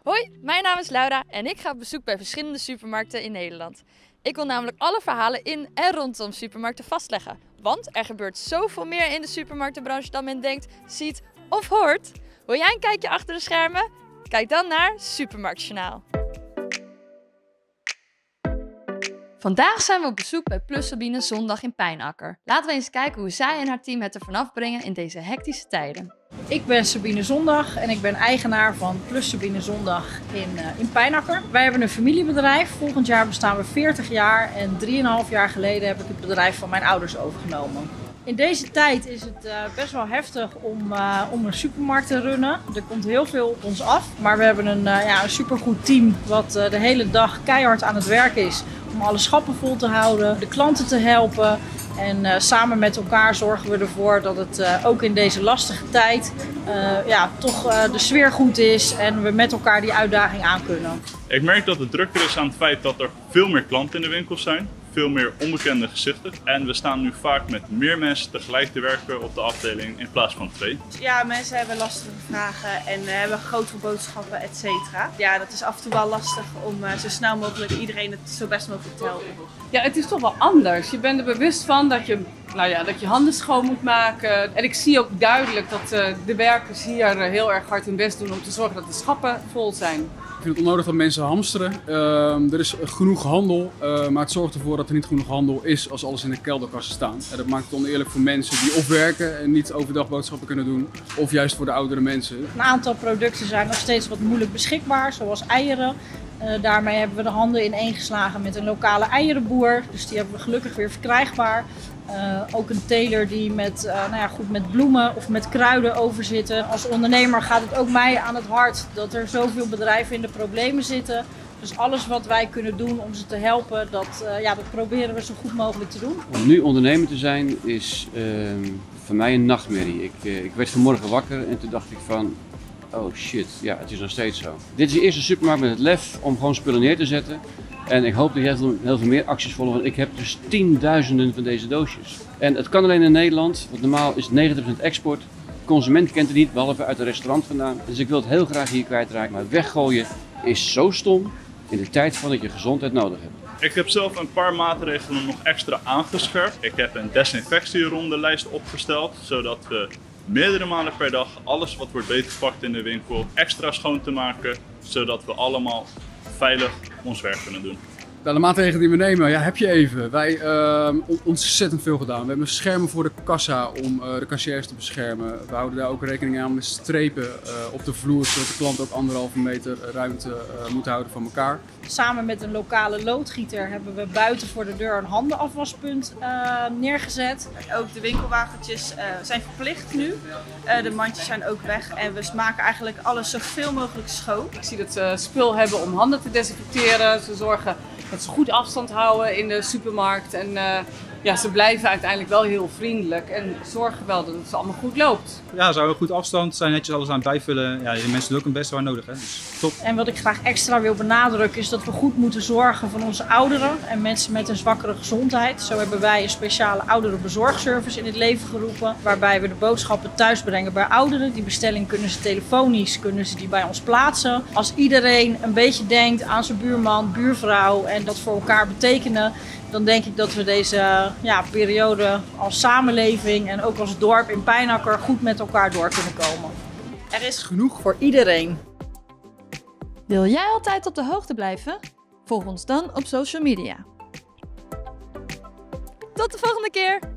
Hoi, mijn naam is Laura en ik ga op bezoek bij verschillende supermarkten in Nederland. Ik wil namelijk alle verhalen in en rondom supermarkten vastleggen. Want er gebeurt zoveel meer in de supermarktenbranche dan men denkt, ziet of hoort. Wil jij een kijkje achter de schermen? Kijk dan naar Supermarktjournaal. Vandaag zijn we op bezoek bij Plus Sabine Zondag in Pijnacker. Laten we eens kijken hoe zij en haar team het er vanaf brengen in deze hectische tijden. Ik ben Sabine Zondag en ik ben eigenaar van Plus Sabine Zondag in Pijnacker. Wij hebben een familiebedrijf. Volgend jaar bestaan we 40 jaar en 3,5 jaar geleden heb ik het bedrijf van mijn ouders overgenomen. In deze tijd is het best wel heftig om een supermarkt te runnen. Er komt heel veel op ons af, maar we hebben een supergoed team wat de hele dag keihard aan het werk is om alle schappen vol te houden, de klanten te helpen. En samen met elkaar zorgen we ervoor dat het ook in deze lastige tijd de sfeer goed is en we met elkaar die uitdaging aan kunnen. Ik merk dat het drukker is aan het feit dat er veel meer klanten in de winkel zijn. Veel meer onbekende gezichten. En we staan nu vaak met meer mensen tegelijk te werken op de afdeling in plaats van 2. Ja, mensen hebben lastige vragen en hebben grote boodschappen, et cetera. Ja, dat is af en toe wel lastig om zo snel mogelijk iedereen het zo best mogelijk te helpen. Ja, het is toch wel anders. Je bent er bewust van dat je handen schoon moet maken. En ik zie ook duidelijk dat de werkers hier heel erg hard hun best doen om te zorgen dat de schappen vol zijn. Ik vind het onnodig dat mensen hamsteren. Er is genoeg handel, maar het zorgt ervoor dat er niet genoeg handel is als alles in de kelderkassen staat. En dat maakt het oneerlijk voor mensen die of werken en niet overdag boodschappen kunnen doen, of juist voor de oudere mensen. Een aantal producten zijn nog steeds wat moeilijk beschikbaar, zoals eieren. Daarmee hebben we de handen ineengeslagen met een lokale eierenboer, dus die hebben we gelukkig weer verkrijgbaar. Ook een teler die met bloemen of met kruiden overzitten. Als ondernemer gaat het ook mij aan het hart dat er zoveel bedrijven in de problemen zitten. Dus alles wat wij kunnen doen om ze te helpen, dat proberen we zo goed mogelijk te doen. Om nu ondernemer te zijn is voor mij een nachtmerrie. Ik werd vanmorgen wakker en toen dacht ik van, oh shit, ja, het is nog steeds zo. Dit is de eerste supermarkt met het lef om gewoon spullen neer te zetten. En ik hoop dat heel veel meer acties volgen, want ik heb dus tienduizenden van deze doosjes. En het kan alleen in Nederland, want normaal is 90% export. De consument kent het niet, behalve uit een restaurant vandaan. Dus ik wil het heel graag hier kwijtraken. Maar weggooien is zo stom in de tijd van dat je gezondheid nodig hebt. Ik heb zelf een paar maatregelen nog extra aangescherpt. Ik heb een desinfectierondenlijst opgesteld, zodat we meerdere malen per dag alles wat wordt beetgepakt in de winkel extra schoon te maken, zodat we allemaal veilig ons werk kunnen doen. De maatregelen die we nemen, heb je even. Wij hebben ontzettend veel gedaan. We hebben schermen voor de kassa om de kassiers te beschermen. We houden daar ook rekening aan met strepen op de vloer, zodat de klant ook 1,5 meter ruimte moet houden van elkaar. Samen met een lokale loodgieter hebben we buiten voor de deur een handenafwaspunt neergezet. Ook de winkelwagentjes zijn verplicht nu. De mandjes zijn ook weg en we maken eigenlijk alles zoveel mogelijk schoon. Ik zie dat ze spul hebben om handen te desinfecteren. Ze zorgen dat ze goed afstand houden in de supermarkt. En ze blijven uiteindelijk wel heel vriendelijk en zorgen wel dat het allemaal goed loopt. Ja, ze houden goed afstand, zijn netjes alles aan het bijvullen. Ja, de mensen doen ook hun best waar nodig, hè? Dus top. En wat ik graag extra wil benadrukken is dat we goed moeten zorgen voor onze ouderen en mensen met een zwakkere gezondheid. Zo hebben wij een speciale ouderenbezorgservice in het leven geroepen, waarbij we de boodschappen thuis brengen bij ouderen. Die bestelling kunnen ze telefonisch, kunnen ze die bij ons plaatsen. Als iedereen een beetje denkt aan zijn buurman, buurvrouw en dat voor elkaar betekenen, dan denk ik dat we deze periode als samenleving en ook als dorp in Pijnacker goed met elkaar door kunnen komen. Er is Genoeg voor iedereen. Wil jij altijd op de hoogte blijven? Volg ons dan op social media. Tot de volgende keer!